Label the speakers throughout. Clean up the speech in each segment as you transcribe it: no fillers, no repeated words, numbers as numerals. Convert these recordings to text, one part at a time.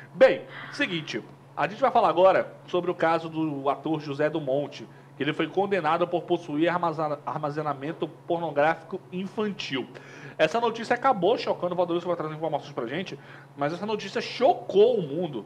Speaker 1: Bem, seguinte, a gente vai falar agora sobre o caso do ator José do Monte, que ele foi condenado por possuir armazenamento pornográfico infantil. Essa notícia acabou chocando, o Valdemiro vai trazer informações pra gente, mas essa notícia chocou o mundo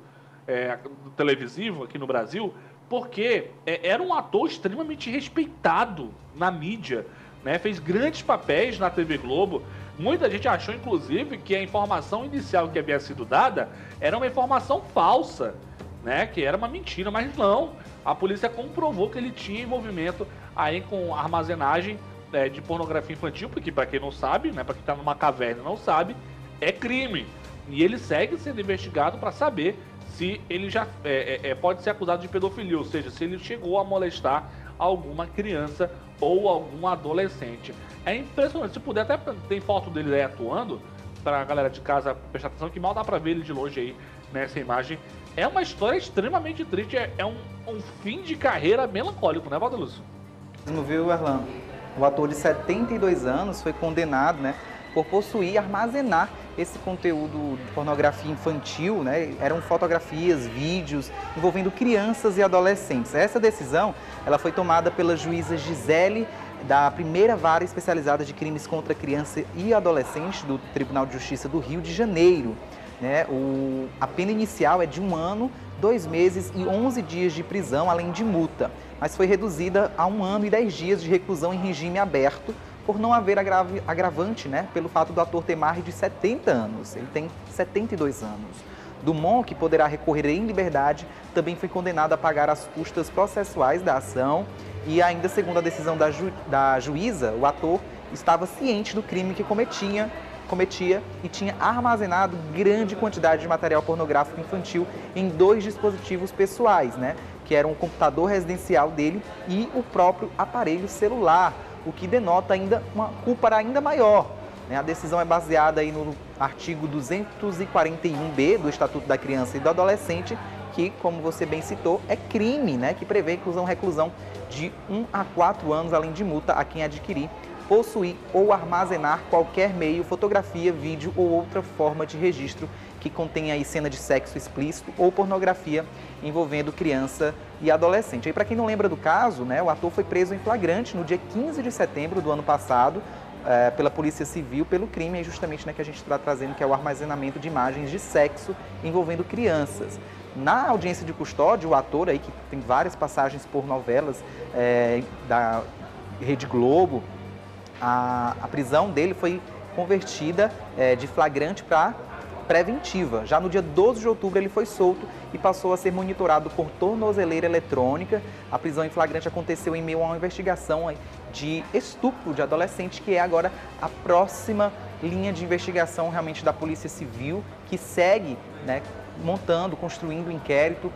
Speaker 1: televisivo aqui no Brasil, porque era um ator extremamente respeitado na mídia, né? Fez grandes papéis na TV Globo. Muita gente achou, inclusive, que a informação inicial que havia sido dada era uma informação falsa, né? Que era uma mentira, mas não. A polícia comprovou que ele tinha envolvimento aí com armazenagem de pornografia infantil, porque para quem não sabe, né? Para quem está numa caverna e não sabe, é crime. E ele segue sendo investigado para saber se ele já pode ser acusado de pedofilia, ou seja, se ele chegou a molestar alguma criança ou algum adolescente. É impressionante, se puder, até tem foto dele aí atuando, para a galera de casa prestar atenção, que mal dá para ver ele de longe aí nessa imagem. É uma história extremamente triste, é um fim de carreira melancólico, né, Valdelúcio?
Speaker 2: Viu, Erlan? O ator de 72 anos foi condenado, né, por possuir e armazenar esse conteúdo de pornografia infantil, né? Eram fotografias, vídeos envolvendo crianças e adolescentes. Essa decisão, ela foi tomada pela juíza Gisele, da primeira vara especializada de crimes contra criança e adolescente do Tribunal de Justiça do Rio de Janeiro. Né? A pena inicial é de 1 ano, 2 meses e 11 dias de prisão, além de multa, mas foi reduzida a 1 ano e 10 dias de reclusão em regime aberto, por não haver agravante, né, pelo fato do ator ter mais de 70 anos. Ele tem 72 anos. Dumont, que poderá recorrer em liberdade, também foi condenado a pagar as custas processuais da ação e ainda, segundo a decisão da juíza, o ator estava ciente do crime que cometia e tinha armazenado grande quantidade de material pornográfico infantil em 2 dispositivos pessoais, né, que eram o computador residencial dele e o próprio aparelho celular, o que denota ainda uma culpa ainda maior. A decisão é baseada aí no artigo 241b do Estatuto da Criança e do Adolescente, que, como você bem citou, é crime, né, que prevê reclusão de 1 a 4 anos, além de multa a quem adquirir, possuir ou armazenar qualquer meio, fotografia, vídeo ou outra forma de registro que contenha aí cena de sexo explícito ou pornografia envolvendo criança e adolescente. E para quem não lembra do caso, né, o ator foi preso em flagrante no dia 15 de setembro do ano passado pela Polícia Civil pelo crime justamente, né, que a gente está trazendo, que é o armazenamento de imagens de sexo envolvendo crianças. Na audiência de custódia, o ator aí, que tem várias passagens por novelas da Rede Globo, a prisão dele foi convertida de flagrante para preventiva. Já no dia 12 de outubro ele foi solto e passou a ser monitorado por tornozeleira eletrônica. A prisão em flagrante aconteceu em meio a uma investigação de estupro de adolescente, que é agora a próxima linha de investigação realmente da Polícia Civil, que segue, né, montando, construindo um inquérito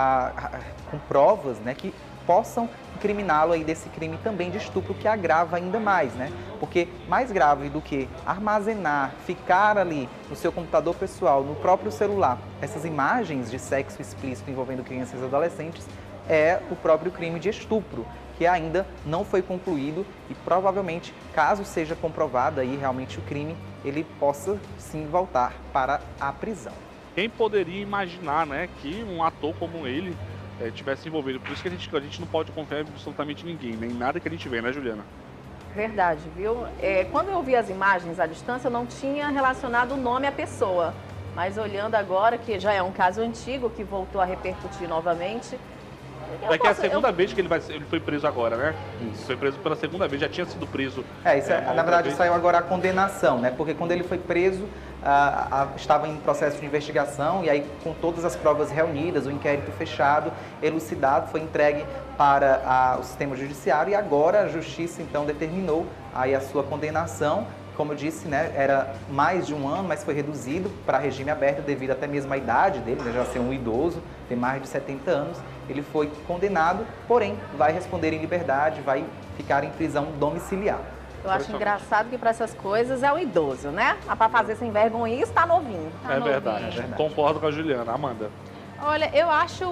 Speaker 2: com provas, né, que possam incriminá-lo aí desse crime também de estupro, que agrava ainda mais, né? Porque mais grave do que armazenar, ficar ali no seu computador pessoal, no próprio celular, essas imagens de sexo explícito envolvendo crianças e adolescentes, é o próprio crime de estupro, que ainda não foi concluído e provavelmente, caso seja comprovado aí realmente o crime, ele possa sim voltar para a prisão.
Speaker 1: Quem poderia imaginar, né, que um ator como ele tivesse envolvido? Por isso que a gente não pode confiar em absolutamente ninguém, nem nada que a gente vê, né, Juliana?
Speaker 3: Verdade, viu? Quando eu vi as imagens à distância, eu não tinha relacionado o nome à pessoa. Mas olhando agora, que já é um caso antigo, que voltou a repercutir novamente...
Speaker 1: Que é a segunda vez que ele foi preso agora, né? Isso. Foi preso pela segunda vez, já tinha sido preso...
Speaker 2: na verdade, saiu agora a condenação, né? Porque quando ele foi preso, estava em processo de investigação e aí, com todas as provas reunidas, o inquérito fechado, elucidado, foi entregue para o sistema judiciário e agora a Justiça, então, determinou aí a sua condenação. Como eu disse, né, era mais de 1 ano, mas foi reduzido para regime aberto devido até mesmo à idade dele, né, já ser um idoso, tem mais de 70 anos. Ele foi condenado, porém vai responder em liberdade, vai ficar em prisão domiciliar.
Speaker 3: Eu acho engraçado que para essas coisas é o idoso, né? Para fazer sem vergonha, está novinho.
Speaker 1: É verdade. Concordo com a Juliana. Amanda.
Speaker 4: Olha, eu acho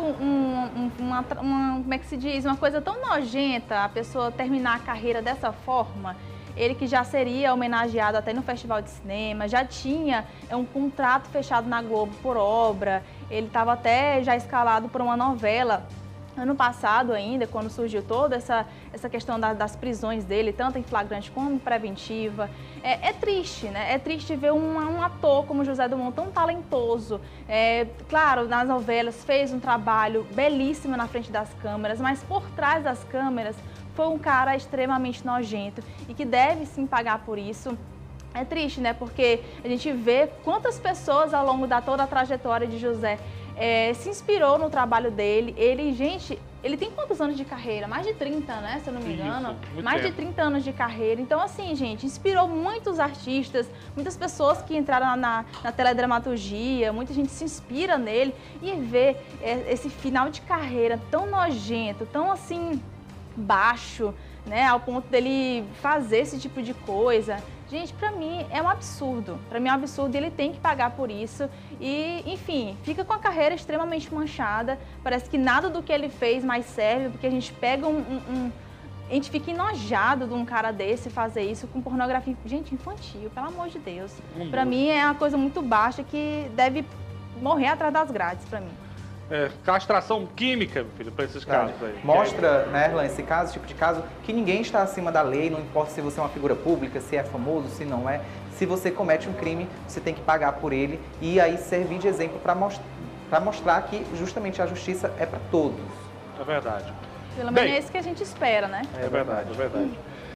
Speaker 4: como é que se diz, uma coisa tão nojenta a pessoa terminar a carreira dessa forma. ele que já seria homenageado até no Festival de Cinema, já tinha um contrato fechado na Globo por obra, ele estava até já escalado por uma novela. Ano passado ainda, quando surgiu toda essa questão das prisões dele, tanto em flagrante como em preventiva, é triste, né? É triste ver um ator como José Dumont tão talentoso. Claro, nas novelas fez um trabalho belíssimo na frente das câmeras, mas por trás das câmeras foi um cara extremamente nojento e que deve sim pagar por isso. É triste, né? Porque a gente vê quantas pessoas ao longo da toda a trajetória de José se inspirou no trabalho dele. Ele tem quantos anos de carreira? Mais de 30, né? Se eu não me engano. Mais de 30 anos de carreira. Então, assim, gente, inspirou muitos artistas, muitas pessoas que entraram na teledramaturgia, muita gente se inspira nele e vê esse final de carreira tão nojento, tão assim, baixo, né? Ao ponto dele fazer esse tipo de coisa. Gente, pra mim é um absurdo. Pra mim é um absurdo e ele tem que pagar por isso. E, enfim, fica com a carreira extremamente manchada. Parece que nada do que ele fez mais serve, porque a gente pega a gente fica enojado de um cara desse fazer isso com pornografia, gente, infantil, pelo amor de Deus. Pra mim é uma coisa muito baixa que deve morrer atrás das grades, pra mim.
Speaker 1: Castração química, meu filho, para esses casos aí.
Speaker 2: Mostra, né, Erlan, esse tipo de caso, que ninguém está acima da lei, não importa se você é uma figura pública, se é famoso, se não é. Se você comete um crime, você tem que pagar por ele e aí servir de exemplo para mostrar que justamente a justiça é para todos.
Speaker 1: É verdade.
Speaker 4: Pelo menos é isso que a gente espera, né?
Speaker 1: É verdade, é verdade.